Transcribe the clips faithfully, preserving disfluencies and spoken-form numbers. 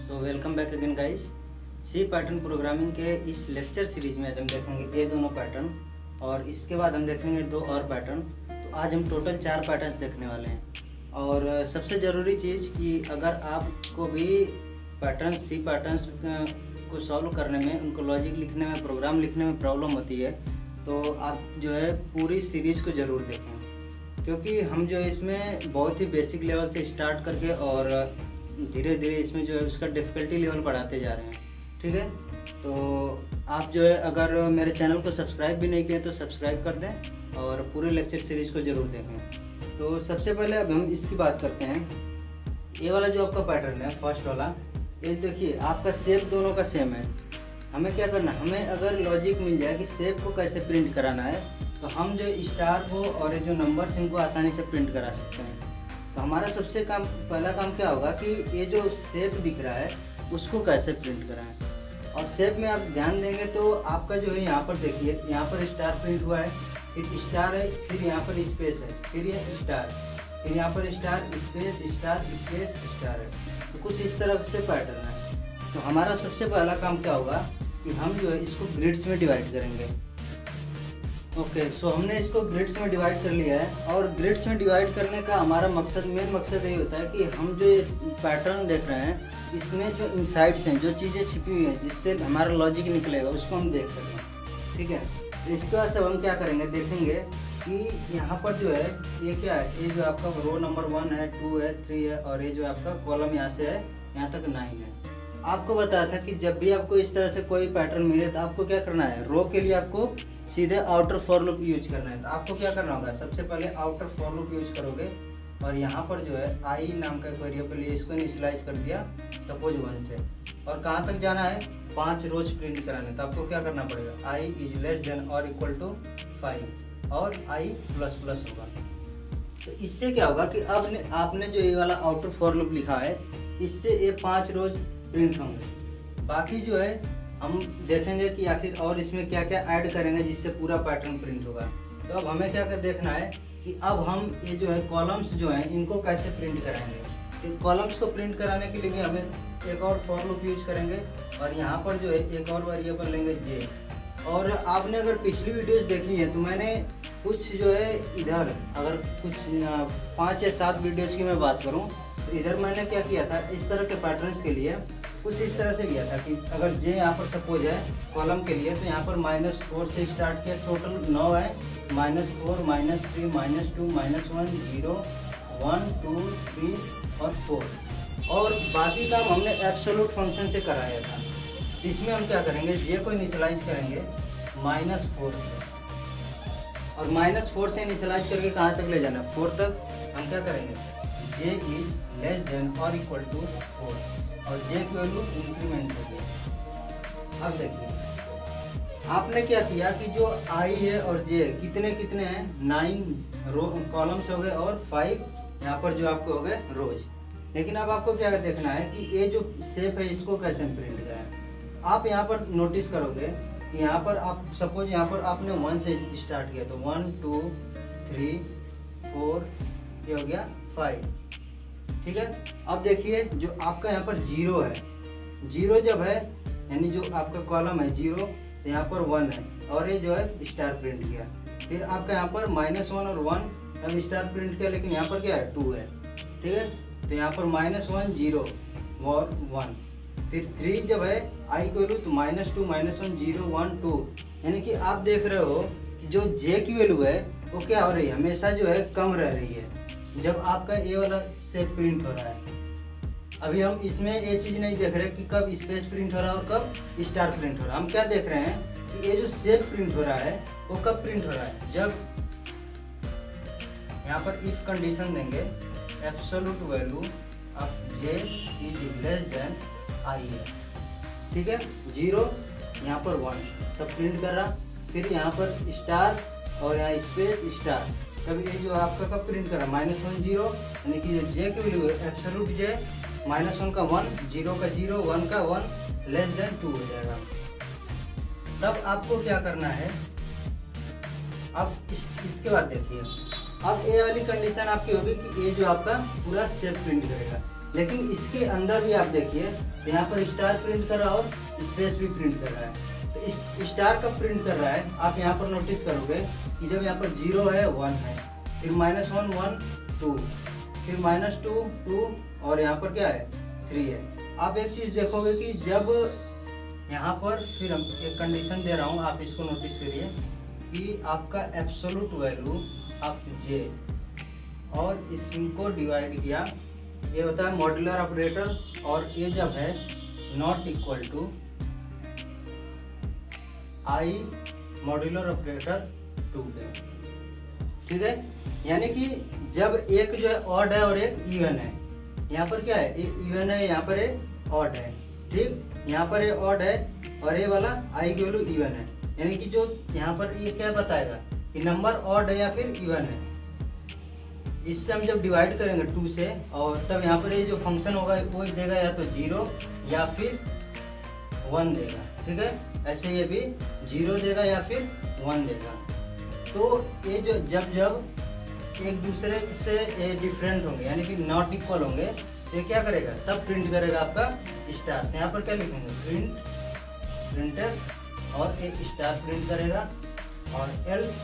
सो welcome back again guys. C pattern programming के इस lecture series में आज हम देखेंगे ये दोनों पैटर्न और इसके बाद हम देखेंगे दो और पैटर्न। तो आज हम टोटल चार पैटर्न्स देखने वाले हैं। और सबसे ज़रूरी चीज़ कि अगर आपको भी पैटर्न सी पैटर्न्स को सॉल्व करने में, उनको लॉजिक लिखने में, प्रोग्राम लिखने में प्रॉब्लम होती है तो आप जो है पूरी सीरीज़ को ज़रूर देखें, क्योंकि हम जो इसमें बहुत ही बेसिक लेवल से स्टार्ट करके और धीरे धीरे इसमें जो है उसका डिफ़िकल्टी लेवल बढ़ाते जा रहे हैं। ठीक है, तो आप जो है अगर मेरे चैनल को सब्सक्राइब भी नहीं किए तो सब्सक्राइब कर दें और पूरे लेक्चर सीरीज़ को ज़रूर देखें। तो सबसे पहले अब हम इसकी बात करते हैं। ये वाला जो आपका पैटर्न है फर्स्ट वाला, ये देखिए आपका शेप दोनों का सेम है। हमें क्या करना है, हमें अगर लॉजिक मिल जाए कि शेप को कैसे प्रिंट कराना है तो हम जो स्टार को और ये जो नंबर्स इनको आसानी से प्रिंट करा सकते हैं। तो हमारा सबसे काम पहला काम क्या होगा कि ये जो शेप दिख रहा है उसको कैसे प्रिंट कराएं। और शेप में आप ध्यान देंगे तो आपका जो है यहाँ पर देखिए, यहाँ पर स्टार प्रिंट हुआ है, फिर स्टार है, फिर यहाँ पर स्पेस है, फिर ये स्टार, फिर यहाँ पर star space star space star है। तो कुछ इस तरह से पैटर्न है। तो हमारा सबसे पहला काम क्या होगा कि हम जो है इसको ग्रिड्स में डिवाइड करेंगे। ओके okay, सो so हमने इसको ग्रिड्स में डिवाइड कर लिया है। और ग्रिड्स में डिवाइड करने का हमारा मकसद, मेन मकसद यही होता है कि हम जो ये पैटर्न देख रहे हैं इसमें जो इनसाइड्स हैं, जो चीज़ें छिपी हुई हैं जिससे हमारा लॉजिक निकलेगा, उसको हम देख सकें। ठीक है, इसके बाद से हम क्या करेंगे, देखेंगे कि यहाँ पर जो है ये क्या है, ये जो आपका रो नंबर वन है, टू है, थ्री है और ये जो आपका कॉलम यहाँ से है यहाँ तक नाइन है। आपको बताया था कि जब भी आपको इस तरह से कोई पैटर्न मिले तो आपको क्या करना है, रो के लिए आपको सीधे आउटर फॉर लूप यूज करना है। तो आपको क्या करना होगा, सबसे पहले आउटर फॉर लूप यूज करोगे और यहाँ पर जो है आई नाम का वेरिएबल लिए इसको इनिशियलाइज कर दिया सपोज वन से। और कहाँ तक जाना है, पांच रोज प्रिंट कराने। तो आपको क्या करना पड़ेगा, आई इज लेस देन और इक्वल टू फाइव और आई प्लस प्लस होगा। तो इससे क्या होगा कि अब ने, आपने जो ये वाला आउटर फॉर लूप लिखा है इससे ये पाँच रोज प्रिंट होंगे। बाकी जो है हम देखेंगे कि आखिर और इसमें क्या क्या ऐड करेंगे जिससे पूरा पैटर्न प्रिंट होगा। तो अब हमें क्या कर देखना है कि अब हम ये जो है कॉलम्स जो हैं इनको कैसे प्रिंट कराएंगे। तो कॉलम्स को प्रिंट कराने के लिए भी हमें एक और फॉर लूप यूज करेंगे और यहाँ पर जो है एक और वेरिएबल लेंगे जे। और आपने अगर पिछली वीडियोस देखी है तो मैंने कुछ जो है इधर, अगर कुछ पाँच या सात वीडियोज़ की मैं बात करूँ तो इधर मैंने क्या किया था, इस तरह के पैटर्न्स के लिए कुछ इस तरह से लिया था कि अगर जे यहाँ पर सपोज है कॉलम के लिए तो यहाँ पर माइनस फोर से स्टार्ट किया, टोटल नौ है, minus four minus three minus two minus one zero one two three और फोर। और बाकी काम हमने एब्सोल्यूट फंक्शन से कराया था। इसमें हम क्या करेंगे, जे को इनिशियलाइज करेंगे माइनस फोर से और माइनस फोर से इनिशियलाइज करके कहाँ तक ले जाना, फोर तक। हम क्या करेंगे, जे इज लेस देन और इक्वल टू फोर और जे की वैल्यू इंक्रीमेंट हो गई। अब देखिए आपने क्या किया कि जो आई है और जे कितने कितने हैं, नाइन रो कॉलम्स हो गए और फाइव यहाँ पर जो आपको हो गए रोज। लेकिन अब आपको क्या देखना है कि ये जो शेप है इसको कैसे प्रिंट करें। आप यहाँ पर नोटिस करोगे कि यहाँ पर आप सपोज यहाँ पर आपने वन से स्टार्ट किया तो वन टू थ्री फोर ये हो गया फाइव। ठीक है, अब देखिए जो आपका यहाँ पर जीरो है, जीरो जब है यानी जो आपका कॉलम है जीरो तो यहाँ पर वन है और ये जो है स्टार प्रिंट किया। फिर आपका यहाँ पर माइनस वन और वन तब स्टार प्रिंट किया, लेकिन यहाँ पर क्या है, टू है। ठीक है, तो यहाँ पर माइनस वन जीरो और वन। फिर थ्री जब है आई की वैल्यू तो minus two minus one zero one two. यानी कि आप देख रहे हो कि जो जे की वैल्यू है वो क्या हो रही है, हमेशा जो है कम रह रही है जब आपका ये वाला शेप प्रिंट हो रहा है। अभी हम इसमें ये चीज़ नहीं देख रहे कि कब स्पेस प्रिंट हो रहा है और कब स्टार प्रिंट हो रहा है। हम क्या देख रहे हैं कि ये जो शेप प्रिंट हो रहा है वो कब प्रिंट हो रहा है, जब यहाँ पर इफ कंडीशन देंगे absolute value of J is less than I है। ठीक है, जीरो यहाँ पर वन तब प्रिंट कर रहा, फिर यहाँ पर स्टार और यहाँ स्पेस स्टार, तब ये जो आपका कब प्रिंट कर रहा, माइनस वन जीरो। यानी कि जो जे की वैल्यू है एब्सोल्यूट जे, माइनस वन का वन, जीरो का जीरो, वन का वन, लेस देन टू हो जाएगा। तब आपको क्या करना है, अब इस, इसके बाद देखिए अब ये वाली कंडीशन आपकी होगी कि ये जो आपका पूरा शेप प्रिंट करेगा। लेकिन इसके अंदर भी आप देखिए यहाँ पर स्टार प्रिंट कर रहा है और स्पेस भी प्रिंट कर रहा है। तो इस स्टार कब प्रिंट कर रहा है, आप यहाँ पर नोटिस करोगे कि जब यहाँ पर जीरो है, वन है, फिर माइनस वन वन टू, फिर माइनस टू टू, और यहाँ पर क्या है, थ्री है। आप एक चीज़ देखोगे कि जब यहाँ पर फिर हम एक कंडीशन दे रहा हूँ, आप इसको नोटिस करिए कि आपका एब्सोल्यूट वैल्यू ऑफ जे और इसको डिवाइड किया, ये होता है मॉड्यूलर ऑपरेटर, और ये जब है not equal to I modular operator two के, ठीक है। यानी कि जब एक जो है ऑड है और एक इवन है, यहाँ पर क्या है, एक इवन है, यहाँ पर एक ऑड है, ठीक। यहाँ पर ये ऑड है और ये वाला आई की वैल्यू इवन है, यानी कि जो यहाँ पर ये क्या बताएगा कि नंबर ऑड है या फिर इवन है। इससे हम जब डिवाइड करेंगे टू से, और तब यहाँ पर ये जो फंक्शन होगा वो देगा या तो जीरो या फिर वन देगा, ठीक है। ऐसे ये भी जीरो देगा या फिर वन देगा। तो ये जो जब जब एक दूसरे से ये डिफरेंट होंगे यानी कि नॉट इक्वल होंगे, तो क्या करेगा, तब प्रिंट करेगा आपका स्टार। तो यहाँ पर क्या लिखेंगे, प्रिंट प्रिंटर, और एक स्टार प्रिंट करेगा, और एल्स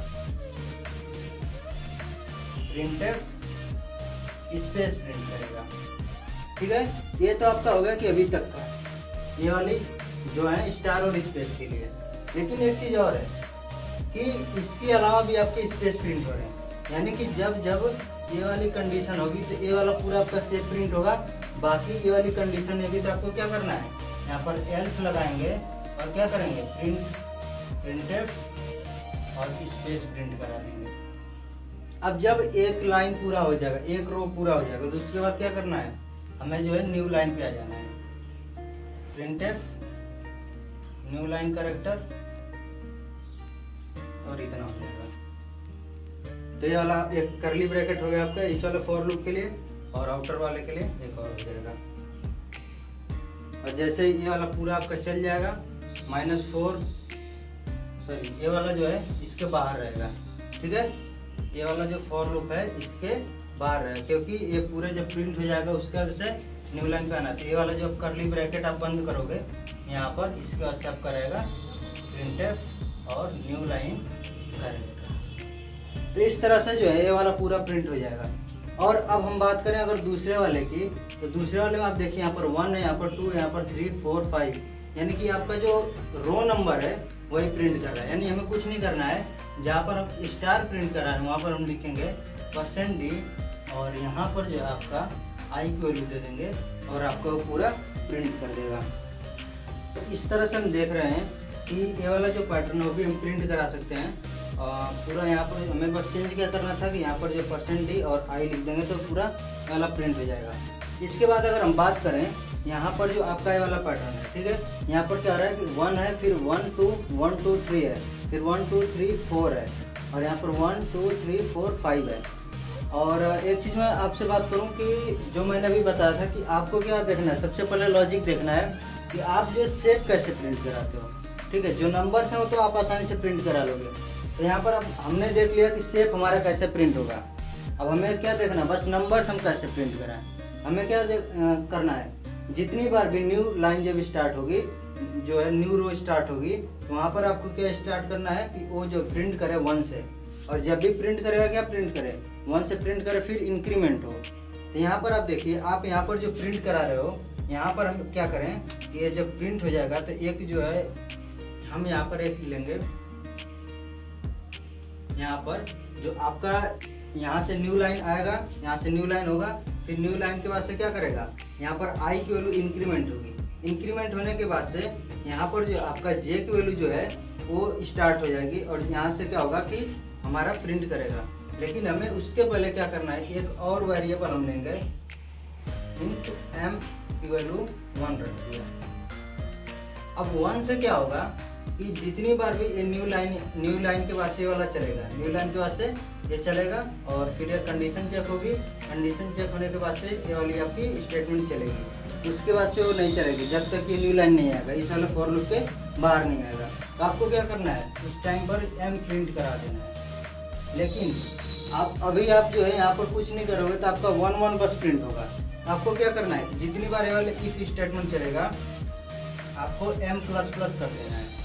प्रिंटर स्पेस प्रिंट करेगा, ठीक है। ये तो आपका हो गया कि अभी तक का ये वाली जो है स्टार और स्पेस के लिए। लेकिन एक चीज़ और है कि इसके अलावा भी आपके स्पेस प्रिंट हो रहे हैं, यानी कि जब जब ये वाली कंडीशन होगी तो ये वाला पूरा आपका सेट प्रिंट होगा, बाकी ये वाली कंडीशन होगी तो आपको क्या करना है, यहाँ पर एल्स लगाएंगे और क्या करेंगे, प्रिंट प्रिंटेड और स्पेस प्रिंट करा देंगे। अब जब एक लाइन पूरा हो जाएगा, एक रो पूरा हो जाएगा, तो उसके बाद क्या करना है, हमें जो है न्यू लाइन पे आ जाना है, प्रिंटेड न्यू लाइन कैरेक्टर, और इतना हो जाएगा। तो ये वाला एक करली ब्रैकेट हो गया आपका इस वाले फॉर लूप के लिए, और आउटर वाले के लिए एक और हो जाएगा। और जैसे ये वाला पूरा आपका चल जाएगा, माइनस फोर सॉरी ये वाला जो है इसके बाहर रहेगा, ठीक है। ये वाला जो फॉर लूप है इसके बाहर रहेगा, क्योंकि ये पूरे जब प्रिंट हो जाएगा उसके बाद से न्यू लाइन पे आना। तो ये वाला जो करली ब्रैकेट आप बंद करोगे यहाँ पर, इसके बाद से आपका रहेगा प्रिंटफ और न्यू लाइन करेगा। तो इस तरह से जो है ये वाला पूरा प्रिंट हो जाएगा। और अब हम बात करें अगर दूसरे वाले की, तो दूसरे वाले में आप देखिए यहाँ पर वन है, यहाँ पर टू है, यहाँ पर थ्री फोर फाइव, यानी कि आपका जो रो नंबर है वही प्रिंट कर रहा है। यानी हमें कुछ नहीं करना है, जहाँ पर हम स्टार प्रिंट कर रहे हैं वहाँ पर हम लिखेंगे परसेंट डी, और यहाँ पर जो है आपका आई की वैल्यू दे देंगे और आपको वो पूरा प्रिंट कर देगा। तो इस तरह से हम देख रहे हैं कि ये वाला जो पैटर्न है वो भी हम प्रिंट करा सकते हैं। आ, पूरा यहाँ पर हमें बस चेंज क्या करना था कि यहाँ पर जो परसेंट डी और आई लिख देंगे तो पूरा वाला प्रिंट हो जाएगा। इसके बाद अगर हम बात करें यहाँ पर जो आपका ये वाला पैटर्न है, ठीक है, यहाँ पर क्या हो रहा है कि वन है, फिर one two one two three है, फिर वन टू थ्री फोर है, और यहाँ पर one two three four five है। और एक चीज़ मैं आपसे बात करूँ कि जो मैंने अभी बताया था कि आपको क्या देखना है, सबसे पहले लॉजिक देखना है कि आप जो शेप कैसे प्रिंट कराते हो, ठीक है। जो नंबर्स हैं वो तो आप आसानी से प्रिंट करा लोगे। तो यहाँ पर अब हमने देख लिया कि शेप हमारा कैसे प्रिंट होगा। अब हमें क्या देखना है, बस नंबर्स हम कैसे प्रिंट कराएं। हमें क्या करना है, जितनी बार भी न्यू लाइन जब स्टार्ट होगी, जो है न्यू रो स्टार्ट होगी, तो वहाँ पर आपको क्या स्टार्ट करना है कि वो जो प्रिंट करे वन से, और जब भी प्रिंट करेगा क्या प्रिंट करे, वन से प्रिंट करे, फिर इंक्रीमेंट हो। तो यहाँ पर आप देखिए, आप यहाँ पर जो प्रिंट करा रहे हो, यहाँ पर हम क्या करें कि ये जब प्रिंट हो जाएगा तो एक जो है हम यहाँ पर एक लेंगे, यहाँ पर जो आपका यहाँ से न्यू लाइन आएगा, यहाँ से न्यू लाइन होगा, फिर न्यू लाइन के बाद से क्या करेगा, यहाँ पर आई की वैल्यू इंक्रीमेंट होगी। इंक्रीमेंट होने के बाद से यहाँ पर जो आपका जे की वैल्यू जो है वो स्टार्ट हो जाएगी, और यहाँ से क्या होगा कि हमारा प्रिंट करेगा। लेकिन हमें उसके पहले क्या करना है, एक और वेरिएबल हम लेंगे, इंट एम की वैल्यू वन रख दिया। अब वन से क्या होगा कि जितनी बार भी ये न्यू लाइन न्यू लाइन के बाद से ये वाला चलेगा, न्यू लाइन के बाद से ये चलेगा, और फिर ये कंडीशन चेक होगी, कंडीशन चेक होने के बाद से ये वाली आपकी स्टेटमेंट चलेगी। उसके बाद से वो नहीं चलेगी जब तक ये न्यू लाइन नहीं आएगा, इस वाले फॉर लूप के बाहर नहीं आएगा। तो आपको क्या करना है, उस टाइम पर एम प्रिंट करा देना है। लेकिन आप अभी आप जो है यहाँ पर कुछ नहीं करोगे तो आपका वन वन बस प्रिंट होगा, आपको क्या करना है, जितनी बार ये वाले इफ स्टेटमेंट चलेगा आपको एम प्लस प्लस कर देना है।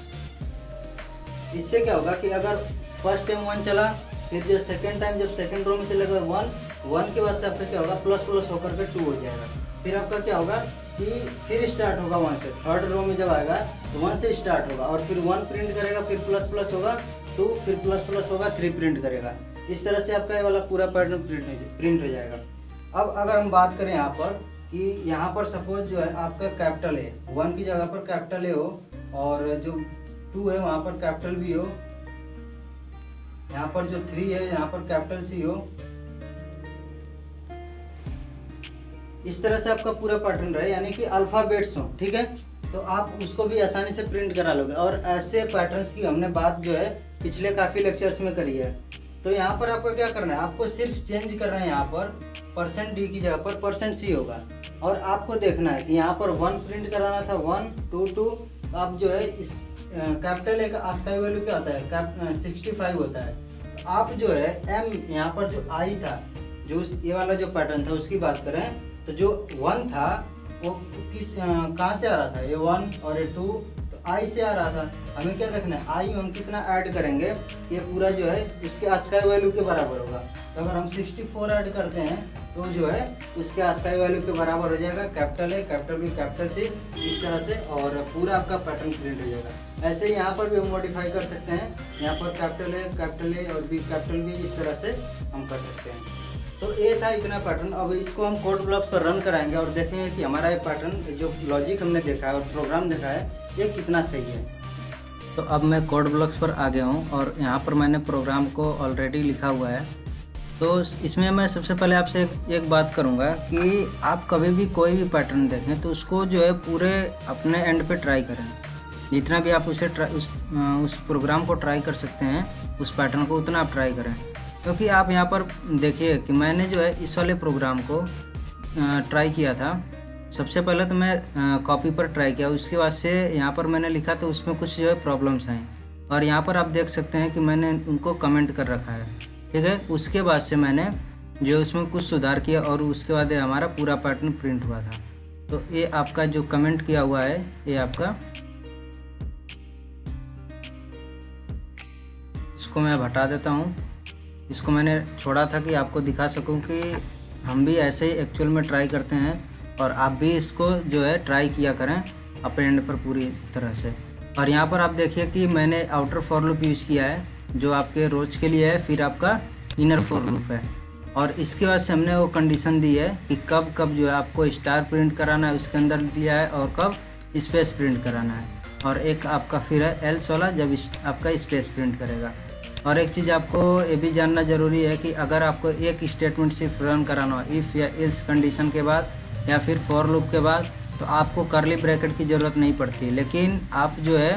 इससे क्या होगा कि अगर फर्स्ट टाइम वन चला, फिर जो सेकेंड टाइम जब सेकेंड रो में चलेगा वन, वन के बाद से आपका क्या होगा प्लस प्लस होकर के टू हो जाएगा। फिर आपका क्या होगा कि फिर स्टार्ट होगा वन से, थर्ड रो में जब आएगा तो वन से स्टार्ट होगा और फिर वन प्रिंट करेगा, फिर प्लस प्लस होगा टू, फिर प्लस प्लस होगा थ्री प्रिंट करेगा। इस तरह से आपका ये वाला पूरा पैटर्न प्रिंट प्रिंट हो जाएगा। अब अगर हम बात करें यहाँ पर कि यहाँ पर सपोज जो है आपका कैपिटल है, वन की जगह पर कैपिटल ए हो और जो टू है वहाँ पर कैपिटल बी हो, यहाँ पर जो थ्री है यहाँ पर कैपिटल सी हो, इस तरह से आपका पूरा पैटर्न रहे, यानी कि अल्फाबेट्स हो, ठीक है, तो आप उसको भी आसानी से प्रिंट करा लोगे। और ऐसे पैटर्न्स की हमने बात जो है पिछले काफ़ी लेक्चर्स में करी है। तो यहाँ पर आपको क्या करना है, आपको सिर्फ चेंज करना है, यहाँ पर परसेंट डी की जगह पर परसेंट सी होगा और आपको देखना है कि यहाँ पर वन प्रिंट कराना था, वन टू टू, तो आप जो है इस कैपिटल ए का आस्काई वैल्यू क्या होता है, सिक्सटी फाइव होता है। तो आप जो है एम यहाँ पर जो आई था, जो ये वाला जो पैटर्न था उसकी बात करें तो जो वन था वो किस कहाँ से आ रहा था, ये वन और ये टू, तो आई से आ रहा था। हमें क्या देखना है, आई में हम कितना ऐड करेंगे, ये पूरा जो है उसके आस्काई वैल्यू के बराबर होगा। तो अगर हम सिक्सटी फोर ऐड करते हैं तो जो है उसके आस्काई वैल्यू के बराबर हो जाएगा, capital A capital B capital C, इस तरह से, और पूरा आपका पैटर्न प्रिंट हो जाएगा। ऐसे ही यहाँ पर भी हम मॉडिफाई कर सकते हैं, यहाँ पर कैपिटल ए कैपिटल ए और बी कैपिटल बी, इस तरह से हम कर सकते हैं। तो ये था इतना पैटर्न। अब इसको हम कोड ब्लॉक्स पर रन कराएंगे और देखेंगे कि हमारा ये पैटर्न जो लॉजिक हमने देखा है और प्रोग्राम देखा है ये कितना सही है। तो अब मैं कोड ब्लॉक्स पर आ गया हूँ और यहाँ पर मैंने प्रोग्राम को ऑलरेडी लिखा हुआ है। तो इसमें मैं सबसे पहले आपसे एक, एक बात करूँगा कि आप कभी भी कोई भी पैटर्न देखें तो उसको जो है पूरे अपने एंड पे ट्राई करें, जितना भी आप उसे ट्राई उस उस प्रोग्राम को ट्राई कर सकते हैं, उस पैटर्न को उतना आप ट्राई करें। क्योंकि आप यहाँ पर देखिए कि मैंने जो है इस वाले प्रोग्राम को ट्राई किया था। सबसे पहले तो मैं कॉपी पर ट्राई किया, उसके बाद से यहाँ पर मैंने लिखा तो उसमें कुछ जो है प्रॉब्लम्स हैं और यहाँ पर आप देख सकते हैं कि मैंने उनको कमेंट कर रखा है, ठीक है। उसके बाद से मैंने जो उसमें कुछ सुधार किया और उसके बाद हमारा पूरा पैटर्न प्रिंट हुआ था। तो ये आपका जो कमेंट किया हुआ है ये आपका, इसको मैं हटा देता हूँ। इसको मैंने छोड़ा था कि आपको दिखा सकूं कि हम भी ऐसे ही एक्चुअल में ट्राई करते हैं और आप भी इसको जो है ट्राई किया करें अपने एंड पर पूरी तरह से। और यहाँ पर आप देखिए कि मैंने आउटर फॉर लूप यूज़ किया है जो आपके रोज के लिए है, फिर आपका इनर फॉर लूप है और इसके बाद से हमने वो कंडीशन दी है कि कब कब जो है आपको स्टार प्रिंट कराना है, उसके अंदर दिया है, और कब स्पेस प्रिंट कराना है। और एक आपका फिर है एल्स वाला, जब आपका स्पेस प्रिंट करेगा। और एक चीज़ आपको ये भी जानना ज़रूरी है कि अगर आपको एक स्टेटमेंट सिर्फ रन कराना हो इफ़ या एल्स कंडीशन के बाद या फिर फॉर लूप के बाद, तो आपको कर्ली ब्रैकेट की ज़रूरत नहीं पड़ती। लेकिन आप जो है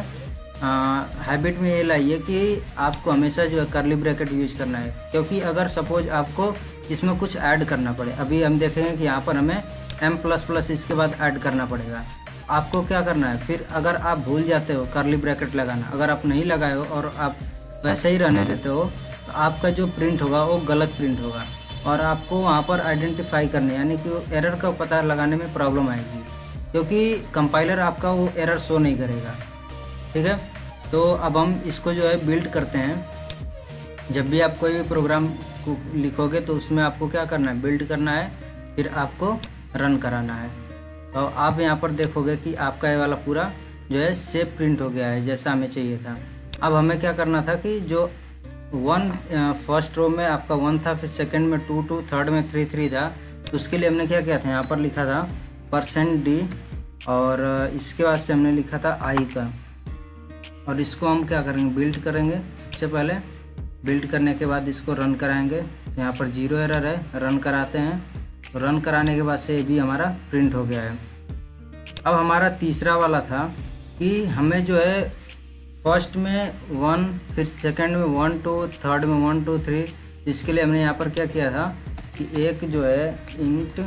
हैबिट में ये लाइए कि आपको हमेशा जो है कर्ली ब्रैकेट यूज़ करना है, क्योंकि अगर सपोज आपको इसमें कुछ ऐड करना पड़े, अभी हम देखेंगे कि यहाँ पर हमें एम प्लस प्लस इसके बाद ऐड करना पड़ेगा। आपको क्या करना है, फिर अगर आप भूल जाते हो कर्ली ब्रैकेट लगाना, अगर आप नहीं लगाए हो और आप वैसे ही रहने देते हो, तो आपका जो प्रिंट होगा वो गलत प्रिंट होगा और आपको वहाँ पर आइडेंटिफाई करने, यानी कि एरर का पता लगाने में प्रॉब्लम आएगी, क्योंकि कंपाइलर आपका वो एरर शो नहीं करेगा, ठीक है। तो अब हम इसको जो है बिल्ड करते हैं। जब भी आप कोई भी प्रोग्राम को लिखोगे तो उसमें आपको क्या करना है, बिल्ड करना है, फिर आपको रन कराना है। तो आप यहाँ पर देखोगे कि आपका ये वाला पूरा जो है सेव प्रिंट हो गया है जैसा हमें चाहिए था। अब हमें क्या करना था कि जो वन फर्स्ट रो में आपका वन था, फिर सेकंड में टू टू, थर्ड में थ्री थ्री था, तो उसके लिए हमने क्या किया था, यहाँ पर लिखा था परसेंट डी और इसके बाद से हमने लिखा था आई का। और इसको हम क्या करेंगे, बिल्ड करेंगे। सबसे पहले बिल्ड करने के बाद इसको रन कराएंगे। तो यहाँ पर जीरो एरर है, रन कराते हैं। तो रन कराने के बाद से ये भी हमारा प्रिंट हो गया है। अब हमारा तीसरा वाला था कि हमें जो है फर्स्ट में वन, फिर सेकंड में वन टू, थर्ड में वन टू थ्री। इसके लिए हमने यहाँ पर क्या किया था कि एक जो है इंट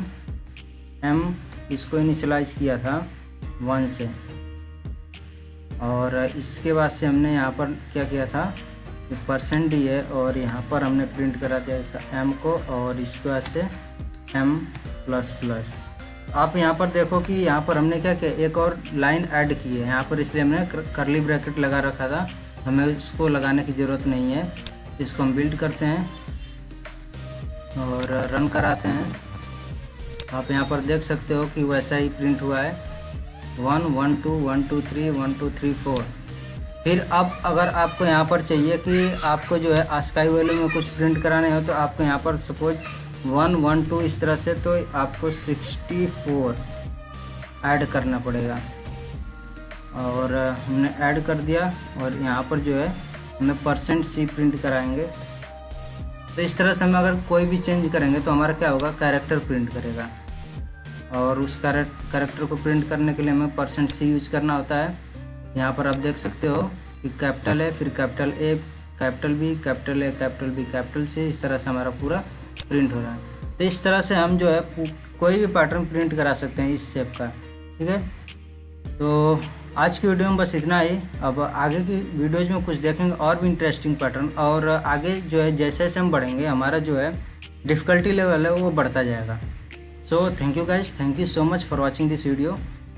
एम, इसको इनिशियलाइज किया था वन से, और इसके बाद से हमने यहाँ पर क्या किया था कि परसेंट डी है और यहाँ पर हमने प्रिंट करा दिया था एम को, और इसके बाद से एम प्लस प्लस। आप यहाँ पर देखो कि यहाँ पर हमने क्या किया, एक और लाइन ऐड की है यहाँ पर, इसलिए हमने करली ब्रैकेट लगा रखा था, हमें इसको लगाने की ज़रूरत नहीं है। इसको हम बिल्ड करते हैं और रन कराते हैं। आप यहाँ पर देख सकते हो कि वैसा ही प्रिंट हुआ है, one one two one two three one two three four. फिर अब अगर आपको यहाँ पर चाहिए कि आपको जो है आस्काई वैल्यू में कुछ प्रिंट कराने हो, तो आपको यहाँ पर सपोज वन वन टू इस तरह से, तो आपको सिक्सटी फोर ऐड करना पड़ेगा। और हमने ऐड कर दिया और यहाँ पर जो है हमें परसेंट सी प्रिंट कराएंगे। तो इस तरह से हम अगर कोई भी चेंज करेंगे तो हमारा क्या होगा, कैरेक्टर प्रिंट करेगा। और उस कैरेक्टर को प्रिंट करने के लिए हमें परसेंट सी यूज करना होता है। यहाँ पर आप देख सकते हो कि कैपिटल है, फिर capital A, capital B, capital A, capital B, capital C, इस तरह से हमारा पूरा प्रिंट हो रहा है। तो इस तरह से हम जो है कोई भी पैटर्न प्रिंट करा सकते हैं इस शेप का, ठीक है। तो आज की वीडियो में बस इतना ही। अब आगे की वीडियोज़ में कुछ देखेंगे और भी इंटरेस्टिंग पैटर्न, और आगे जो है जैसे जैसे हम बढ़ेंगे हमारा जो है डिफ़िकल्टी लेवल है वो बढ़ता जाएगा। So thank you guys, thank you so much for watching this video.